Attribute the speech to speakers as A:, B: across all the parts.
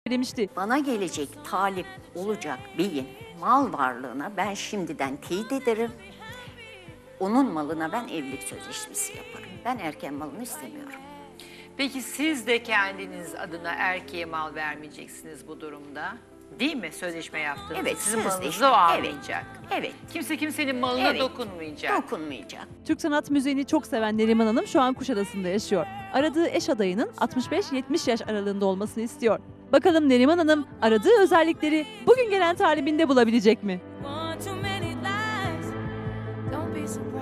A: demişti.
B: Bana gelecek talip olacak beyin mal varlığına ben şimdiden teyit ederim. Onun malına ben evlilik sözleşmesi yaparım. Ben erken malını istemiyorum.
C: Peki siz de kendiniz adına erkeğe mal vermeyeceksiniz bu durumda. Değil mi? Sözleşme yaptığınızda.
B: Evet,
C: Sizin malınızı
B: sözleşme.
C: o almayacak.
B: Evet.
C: Kimse kimsenin malına
B: Evet.
C: dokunmayacak.
B: Dokunmayacak.
A: Türk sanat müziğini çok seven Neriman Hanım şu an Kuşadası'nda yaşıyor. Aradığı eş adayının 65-70 yaş aralığında olmasını istiyor. Bakalım Neriman Hanım aradığı özellikleri bugün gelen talibinde bulabilecek mi?
D: One too many lies. Don't be surprised.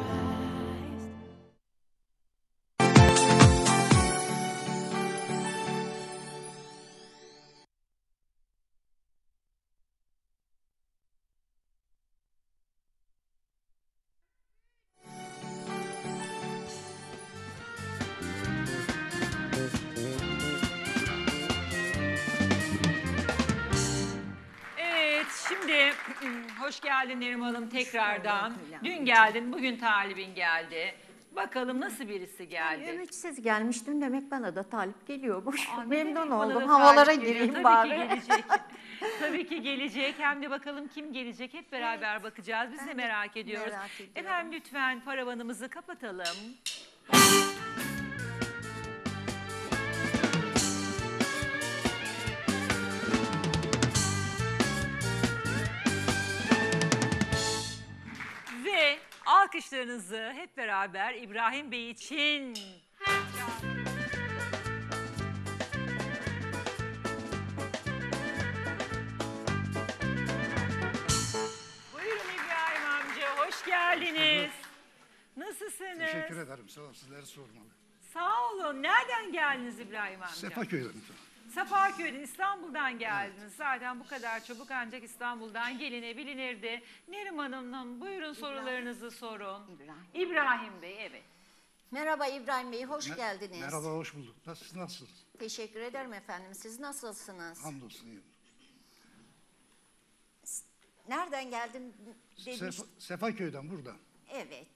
C: Evet, şimdi hoş geldin Neriman Hanım tekrardan.
B: bulduk.
C: Dün geldin, bugün talibin geldi. Bakalım nasıl birisi geldi?
B: Ümitsiz gelmiştim demek bana da talip geliyormuş.
C: Aa, ne
B: Memnun
C: demek bana
B: oldum.
C: da
B: Havalara
C: talip geliyor?
B: gireyim
C: Tabii
B: bari.
C: ki gelecek. Tabii ki gelecek. Hem de bakalım kim gelecek hep beraber bakacağız. Biz de merak ediyoruz.
B: merak ediyorum.
C: Efendim lütfen paravanımızı kapatalım. Ve alkışlarınızı hep beraber İbrahim Bey için. Buyurun İbrahim amca, hoş geldiniz. Nasılsınız?
E: Teşekkür ederim. Sağ olun. Sizleri sormalı.
C: Sağ olun. Nereden geldiniz İbrahim amca?
E: Sefaköy'den.
C: Safaköy'den, İstanbul'dan geldiniz. Zaten bu kadar çabuk ancak İstanbul'dan gelinebilinirdi. Neriman Hanım buyurun sorularınızı sorun. İbrahim Bey, evet.
B: Merhaba İbrahim Bey, hoş geldiniz.
E: Merhaba, hoş bulduk. Nasılsınız?
B: Teşekkür ederim efendim. Siz nasılsınız?
E: Hamdolsun iyiyim.
B: Nereden geldim demiş.
E: Sefaköy'den, burada.
B: Evet.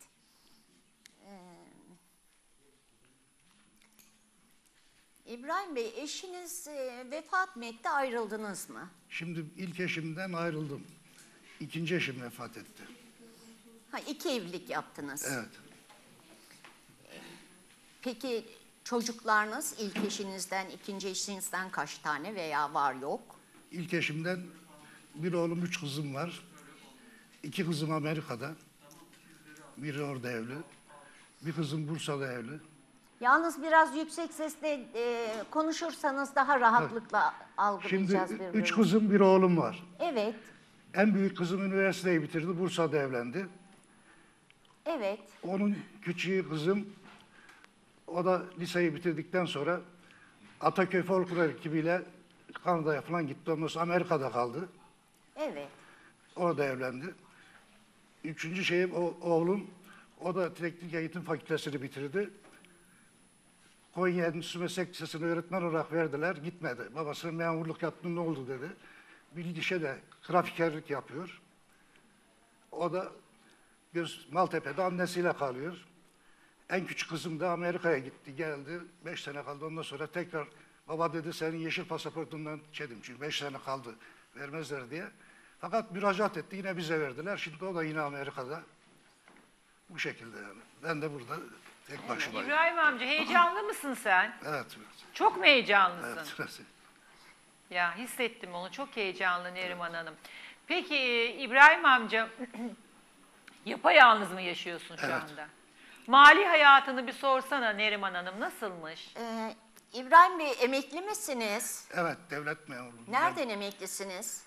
B: İbrahim Bey, eşiniz vefat mı etti, ayrıldınız mı?
E: Şimdi ilk eşimden ayrıldım. İkinci eşim vefat etti.
B: Ha, 2 evlilik yaptınız.
E: Evet.
B: Peki çocuklarınız ilk eşinizden, ikinci eşinizden kaç tane veya var yok?
E: İlk eşimden bir oğlum, 3 kızım var. 2 kızım Amerika'da. Biri orada evli. Bir kızım Bursa'da evli.
B: Yalnız biraz yüksek sesle konuşursanız daha rahatlıkla
E: Şimdi
B: algılayacağız birbirimizi.
E: 3 kızım, bir oğlum var.
B: Evet,
E: En büyük kızım üniversiteyi bitirdi. Bursa'da evlendi.
B: evet.
E: Onun küçüğü kızım, o da liseyi bitirdikten sonra Ataköy Folklor ekibiyle Kanada'ya falan gitti. Ondan sonra Amerika'da kaldı.
B: Evet.
E: Orada evlendi. Üçüncü şeyim oğlum, o da Teknik Eğitim Fakültesini bitirdi. Konya Endüstri Meslek Lisesi'ne öğretmen olarak verdiler, gitmedi. Babasının memurluk yaptı, ne oldu dedi. Bilgişe de grafikerlik yapıyor. O da Maltepe'de annesiyle kalıyor. En küçük kızım da Amerika'ya gitti, geldi. 5 sene kaldı. Ondan sonra tekrar baba dedi senin yeşil pasaportundan çedim. Çünkü 5 sene kaldı, vermezler diye. Fakat müracaat etti, yine bize verdiler. Şimdi o da yine Amerika'da. Bu şekilde yani. Ben de burada tek başımayım.
C: İbrahim amca heyecanlı mısın sen?
E: Evet.
C: Çok mu heyecanlısın?
E: Evet.
C: Ya hissettim onu. Çok heyecanlı Neriman Hanım. Peki İbrahim amca yapayalnız mı yaşıyorsun şu
E: Evet.
C: anda? Mali hayatını bir sorsana Neriman Hanım nasılmış?
B: İbrahim Bey, emekli misiniz?
E: Evet, devlet memuru.
B: Nereden emeklisiniz?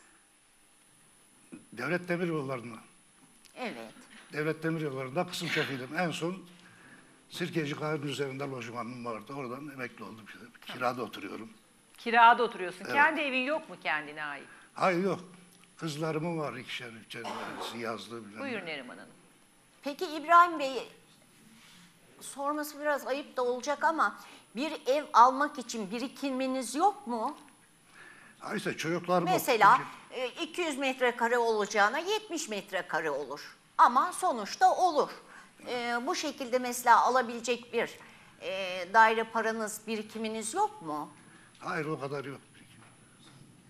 E: Devlet Demiryolları'nda.
B: Evet.
E: Devlet Demiryolları'nda kısım şefiydim. En son Sirkeci Kahve'nin üzerinde lojmanım vardı. Oradan emekli oldum. Kirada oturuyorum.
C: Kirada oturuyorsun.
E: Evet.
C: Kendi evin yok mu kendine ait?
E: Hayır yok. Kızlarımın var ikişer, üçer, birisi yazdı. Bilmem
C: Buyur
E: ne.
C: Neriman Hanım.
B: Peki İbrahim Bey, sorması biraz ayıp da olacak ama bir ev almak için birikiminiz yok mu?
E: Ha işte çocuklarım
B: Mesela 200 metrekare olacağına 70 metrekare olur. Ama sonuçta olur. Bu şekilde mesela alabilecek bir daire paranız, birikiminiz yok mu?
E: Hayır o kadar yok.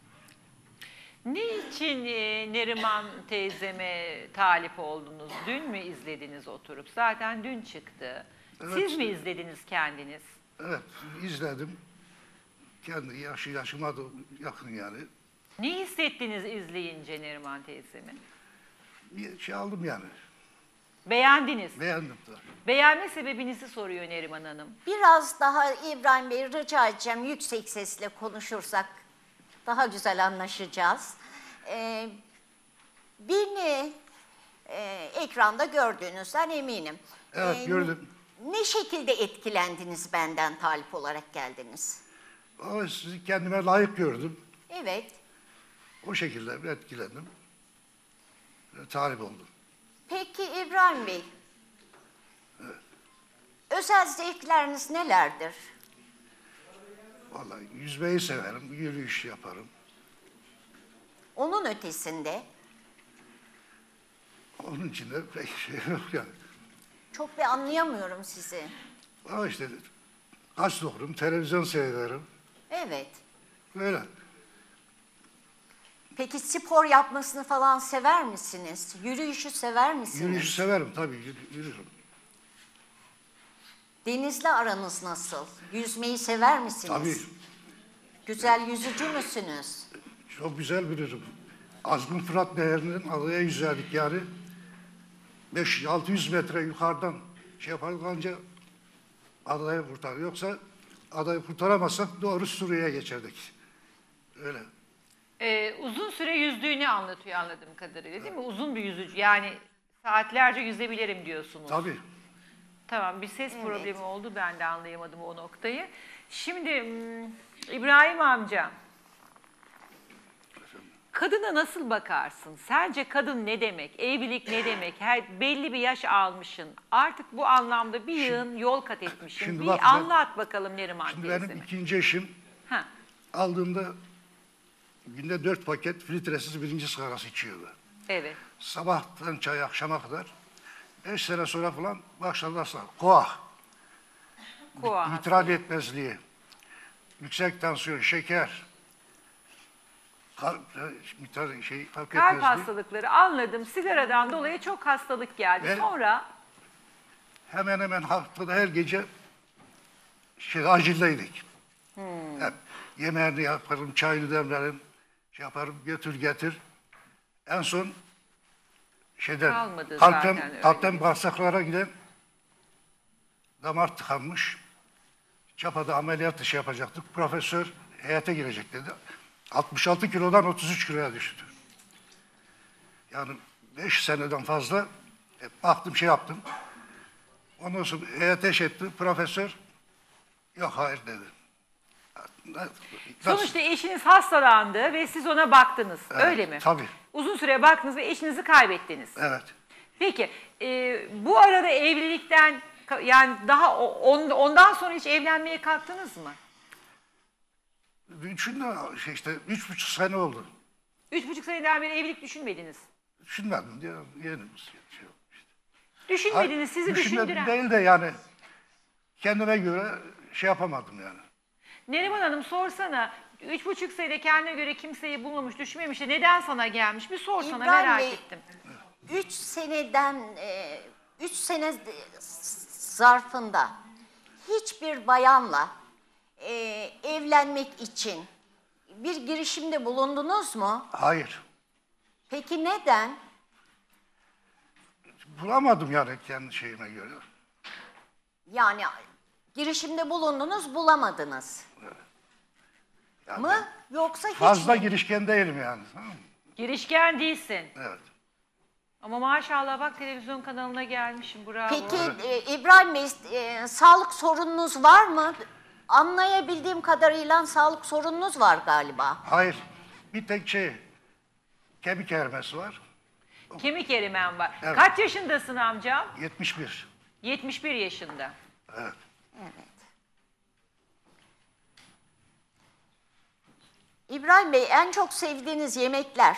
C: Niçin Neriman teyzeme talip oldunuz? Dün mü izlediniz oturup? Zaten dün çıktı.
E: Evet.
C: Siz mi izlediniz kendiniz?
E: Evet, izledim. Kendi yaşıma da yakın yani.
C: Ne hissettiniz izleyince Neriman teyzemi?
E: Bir şey aldım yani.
C: Beğendiniz.
E: Beğendim de.
C: Beğenme sebebinizi soruyor Neriman Hanım.
B: Biraz daha İbrahim Bey rica edeceğim yüksek sesle konuşursak daha güzel anlaşacağız. Beni ekranda gördüğünüzden eminim.
E: Evet, gördüm.
B: Ne şekilde etkilendiniz benden talip olarak geldiniz?
E: Ama sizi kendime layık gördüm.
B: Evet.
E: O şekilde bir etkilendim. Ve talip oldum.
B: Peki İbrahim Bey, özel zevkleriniz nelerdir?
E: Vallahi yüzmeyi severim, yürüyüş yaparım.
B: Onun ötesinde
E: Onun için de pek şey yok yani.
B: çok bir anlayamıyorum sizi.
E: Ama işte gazete okurum, televizyon seyrederim.
B: Evet.
E: Böyle.
B: Peki spor yapmasını falan sever misiniz? Yürüyüşü sever misiniz?
E: Yürüyüşü severim tabii, yürürüm.
B: Denizle aranız nasıl? Yüzmeyi sever misiniz?
E: Tabii,
B: Güzel yüzücü müsünüz?
E: çok güzel yürürüm. Azgın Fırat Nehri'nin adaya yüzerdik yani. 500-600 metre yukarıdan şey yapardık anca adayı kurtar. Yoksa adayı kurtaramazsak doğru Suriye'ye geçerdik. Öyle.
C: Uzun süre yüzdüğünü anlatıyor anladığım kadarıyla değil mi? Uzun bir yüzücü yani saatlerce yüzebilirim diyorsunuz.
E: Tabii.
C: Tamam bir ses problemi oldu ben de anlayamadım o noktayı. Şimdi İbrahim amca kadına nasıl bakarsın? Sence kadın ne demek? Evlilik ne demek? Belli bir yaş almışsın. Artık bu anlamda bir yığın yol kat etmişsin.
E: şimdi
C: Bir
E: bak ben-
C: anlat bakalım Neriman
E: Şimdi
C: teyzeme.
E: benim ikinci eşim
C: Ha,
E: aldığımda günde 4 paket filtresiz birinci sigarası içiyordu.
C: evet.
E: Sabahtan çay akşama kadar 5 sene sonra falan başladı hastalık. Koah,
C: Koa.
E: idrar yetmezliği, yüksek tansiyon, şeker, kalp fark
C: Kalp
E: etmezliği.
C: hastalıkları anladım. Sigaradan dolayı çok hastalık geldi.
E: Ve-
C: Sonra
E: Hemen hemen haftada her gece acildeydik. Hep yemeğini yaparım, çayını demlerim, şey yaparım, götür getir. En son
C: Kalmadı zaten öyle.
E: kalpten bağırsaklara giden damar tıkanmış. Çapa'da ameliyat dışı yapacaktık. Profesör heyete girecek dedi. 66 kilodan 33 kiloya düştü. Yani 5 seneden fazla baktım şey yaptım. Ondan sonra heyete etti. Profesör yok hayır dedi. Nasıl?
C: sonuçta eşiniz hastalandı ve siz ona baktınız.
E: Evet,
C: Öyle mi?
E: tabii.
C: Uzun süre baktınız ve eşinizi kaybettiniz.
E: Evet.
C: Peki bu arada evlilikten yani daha ondan sonra hiç evlenmeye kalktınız mı?
E: Üçünde işte 3,5 sene oldu.
C: 3,5 seneden beri evlilik düşünmediniz.
E: Düşünmedim diye yeni bir şey oldu işte.
C: Düşünmediniz, sizi
E: Düşünmedim
C: düşündüren.
E: değil de yani kendime göre şey yapamadım yani.
C: Neriman Hanım sorsana 3,5 senede kendine göre kimseyi bulmamış, düşünmemiş de neden sana gelmiş? Bir sorsana
B: İbrahim
C: merak
B: Bey,
C: ettim.
B: 3 sene zarfında hiçbir bayanla evlenmek için bir girişimde bulundunuz mu?
E: Hayır.
B: Peki neden?
E: Bulamadım yani kendi şeyime göre.
B: Yani girişimde bulundunuz, bulamadınız.
E: Yani
B: Mı? Yoksa hiç
E: fazla
B: mi?
E: girişken değilim yani. Tamam mı?
C: Girişken değilsin.
E: Evet.
C: Ama maşallah bak televizyon kanalına gelmişim. Bravo.
B: Peki İbrahim Bey, sağlık sorununuz var mı? Anlayabildiğim kadarıyla sağlık sorununuz var galiba.
E: Hayır. Bir tek kemik erimesi var.
C: Kemik erimen var.
E: Evet.
C: Kaç yaşındasın amcam?
E: 71.
C: 71 yaşında.
E: Evet.
B: Evet. İbrahim Bey, en çok sevdiğiniz yemekler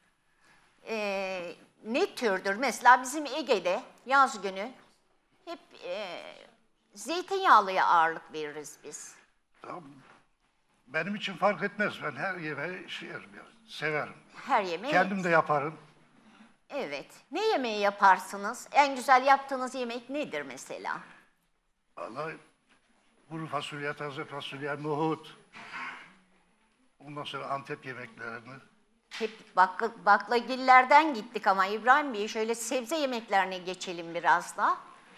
B: ne türdür? Mesela bizim Ege'de yaz günü hep zeytinyağlıya ağırlık veririz biz.
E: Tamam. Benim için fark etmez. Ben her yemeği yerim, severim.
B: Her yemeği.
E: Kendim de yaparım.
B: Evet. Ne yemeği yaparsınız? En güzel yaptığınız yemek nedir mesela?
E: Vallahi kuru fasulye, taze fasulye, nohut. Ondan sonra Antep yemeklerini.
B: Hep baklagillerden gittik ama İbrahim Bey, şöyle sebze yemeklerine geçelim biraz da.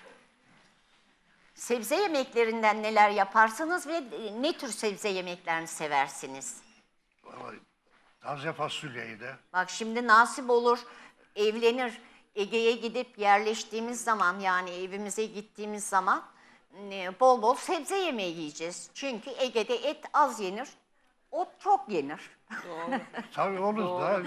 B: Sebze yemeklerinden neler yaparsınız ve ne tür sebze yemeklerini seversiniz?
E: Vallahi taze fasulyeyi de.
B: Bak şimdi nasip olur, evlenir, Ege'ye gidip yerleştiğimiz zaman, yani evimize gittiğimiz zaman bol bol sebze yemeği yiyeceğiz. Çünkü Ege'de et az yenir, ot çok yenir.
E: Tabii olur da.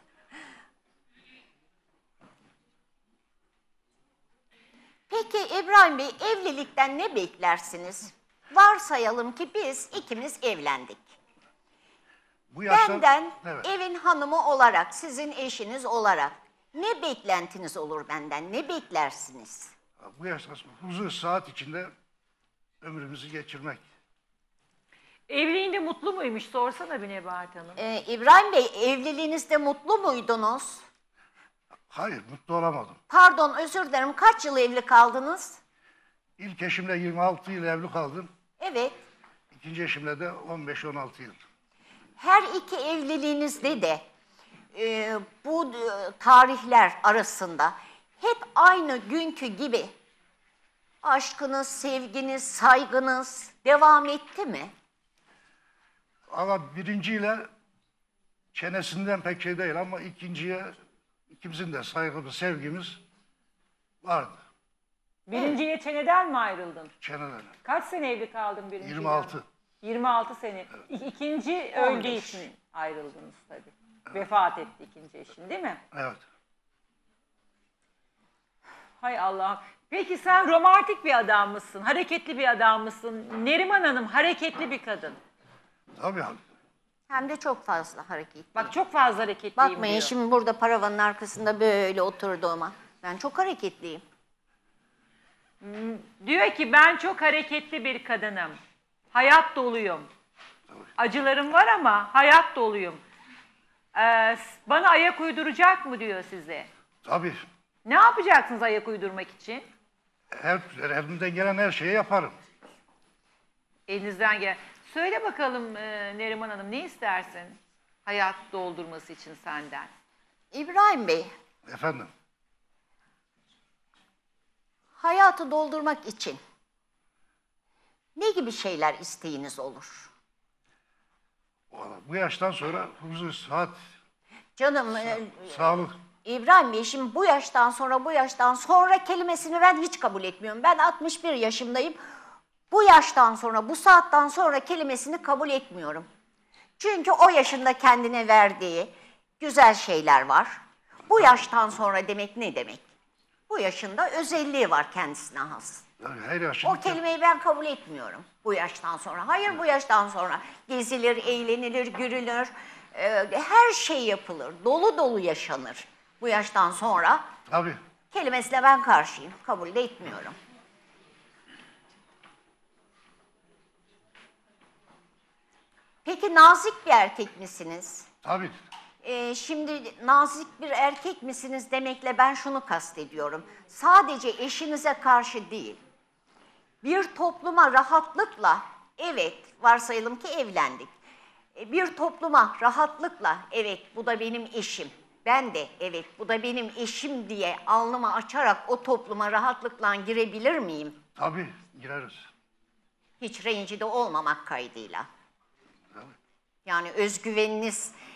B: Peki İbrahim Bey, evlilikten ne beklersiniz? Varsayalım ki biz ikimiz evlendik.
E: Bu yaşta,
B: Benden
E: evet.
B: evin hanımı olarak, sizin eşiniz olarak ne beklentiniz olur benden? Ne beklersiniz?
E: Bu yaşta huzur saat içinde ömrümüzü geçirmek.
C: Evliliğinde mutlu muymuş? Sorsana bir Nebahat Hanım.
B: İbrahim Bey, evliliğinizde mutlu muydunuz?
E: Hayır, mutlu olamadım.
B: Pardon, özür dilerim. Kaç yıl evli kaldınız?
E: İlk eşimle 26 yıl evli kaldım.
B: Evet.
E: İkinci eşimle de 15-16 yıl.
B: Her iki evliliğinizde de bu tarihler arasında hep aynı günkü gibi aşkınız, sevginiz, saygınız devam etti mi?
E: Ama birinciyle çenesinden pek şey değil ama ikinciye ikimizin de saygımız, sevgimiz vardı.
C: Birinciye çeneden mi ayrıldın?
E: Çeneden.
C: Kaç sene evli kaldın birinciyle?
E: 26.
C: 26 sene. İkinci öldüğü için ayrıldınız tabii. Evet. Vefat etti ikinci eşin, değil mi?
E: Evet.
C: Hay Allah'ım. Peki sen romantik bir adam mısın? Hareketli bir adam mısın? Neriman Hanım hareketli bir kadın.
E: Tabii.
B: Hem de çok fazla hareket.
C: Bak çok fazla hareketliyim
B: Bakmayın
C: diyor.
B: şimdi burada paravanın arkasında böyle oturduğuma. Ben çok hareketliyim.
C: Diyor ki ben çok hareketli bir kadınım. Hayat doluyum. Acılarım var ama hayat doluyum. Bana ayak uyduracak mı diyor size.
E: Tabii.
C: Ne yapacaksınız ayak uydurmak için?
E: Elimden gelen her şeyi yaparım.
C: Elinizden gel. Söyle bakalım Neriman Hanım, ne istersin hayat doldurması için senden?
B: İbrahim Bey,
E: Efendim.
B: hayatı doldurmak için ne gibi şeyler isteğiniz olur?
E: Vallahi bu yaştan sonra huzur, saat,
B: Canım,
E: sağlık.
B: İbrahim Bey, şimdi bu yaştan sonra kelimesini ben hiç kabul etmiyorum. Ben 61 yaşındayım. Bu yaştan sonra, bu saatten sonra kelimesini kabul etmiyorum. Çünkü o yaşında kendine verdiği güzel şeyler var. Bu yaştan sonra demek ne demek? Bu yaşında özelliği var kendisine has.
E: Yani her yaşın
B: O kelimeyi ben kabul etmiyorum bu yaştan sonra. Hayır, bu yaştan sonra gezilir, eğlenilir, gülünür, her şey yapılır, dolu dolu yaşanır. Bu yaştan sonra
E: Tabii.
B: kelimesine ben karşıyım, kabul de etmiyorum. Peki nazik bir erkek misiniz?
E: Tabii.
B: Şimdi nazik bir erkek misiniz demekle ben şunu kastediyorum. Sadece eşinize karşı değil, bir topluma rahatlıkla, evet varsayalım ki evlendik, bir topluma rahatlıkla, evet bu da benim eşim, ben de evet bu da benim eşim diye alnımı açarak o topluma rahatlıkla girebilir miyim?
E: Tabii gireriz.
B: Hiç rencide olmamak kaydıyla. Yani özgüveniniz